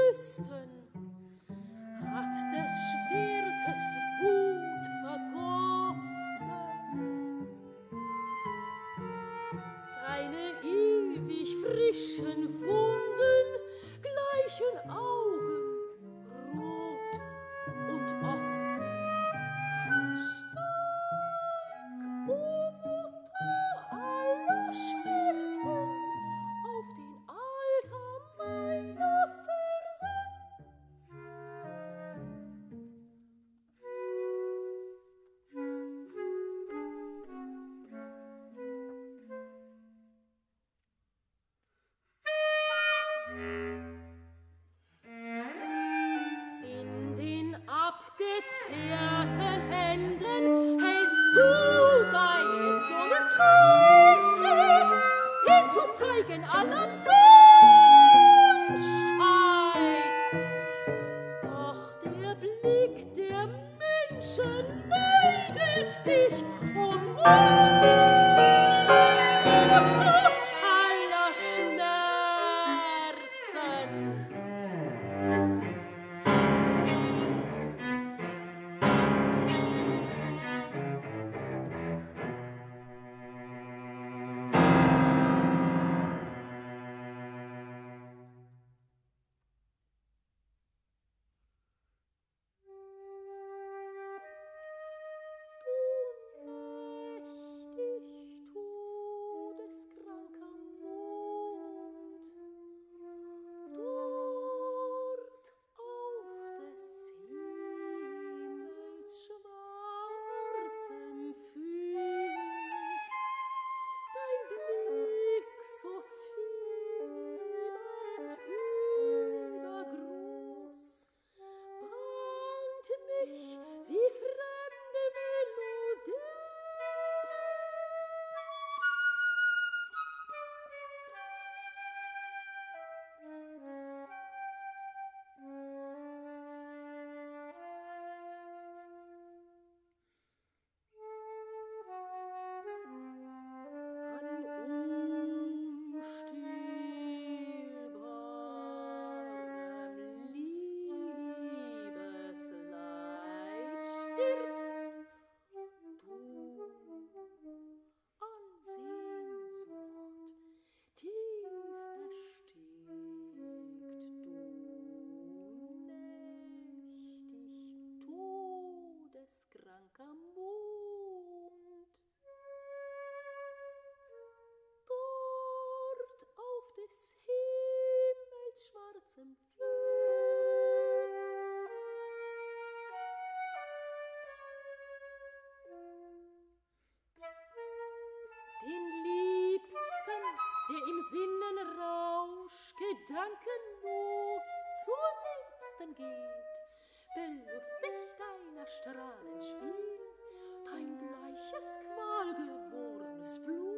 Brüsten hat des Schwertes Wut vergossen. Deine ewig frischen Wunden gleichen Augen rot und offen. Stark, o Mutter aller Schmerzen, auf den Altar meiner Verse. In den abgezehrten Händen hältst du deines Sohnes Leiche, ihn zu zeigen aller Menschheit. Doch der Blick der Menschen neidet dich, o Mutter aller Schmerzen. Todeskranker Mond, dort auf des Himmels schwarzem Pfühl, dein Blick so fühlend übergroß, bannt mich wie fremde Melodie. An unstillbarem Liebesleid stirbst du an Sehnsucht tief erstickt, du nächtig todeskranker Mond. Dort auf des Himmels schwarzem Pfühl. Den Liebsten, der im Sinnenrausch gedankenlos zur Liebsten geht, belustigt deiner Strahlen Spiel, dein bleiches, qualgeborenes Blut.